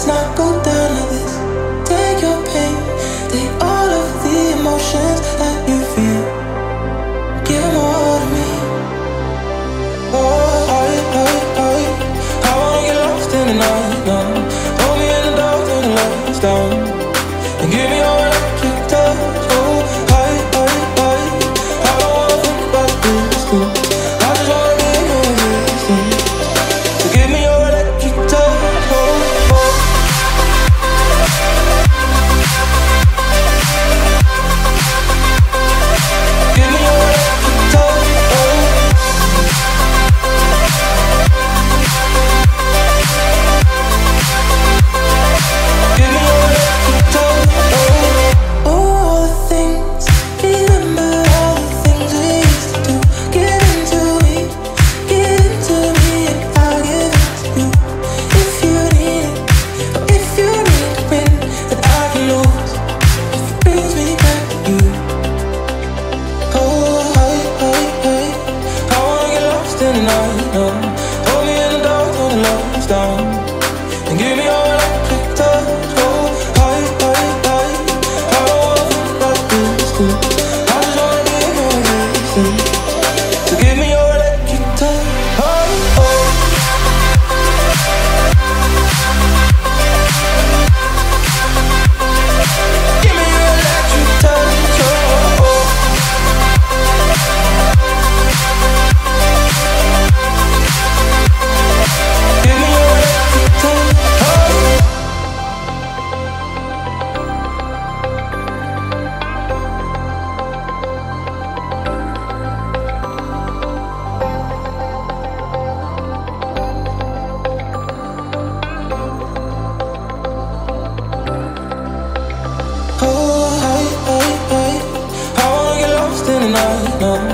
let's not go down like this. Take your pain, take all of the emotions that you feel. Give them all to me. Oh, I wanna get lost in the night now. Hold me in the dark till the lights down, and give me your electric touch. Oh, I don't wanna think about this too. I just wanna be in your existence. So give me your electric touch. Oh, oh. Give me your electric touch. Oh. Give me your electric touch. Oh. Oh, all the things, remember all the things we used to do. Get into me, and I'll give it to you. If you need it, or if you need to win, then I can lose. If it brings me back to you. Oh, I wanna get lost in the night now. Hold me in the dark till the lights down, and give me your electric touch. Oh, I don't wanna think about this too. I just wanna be in your existence. So give me your electric touch. Oh, oh. Give me your electric touch. Oh, oh. Give me your electric touch. Oh. Oh, I wanna get lost in the night now.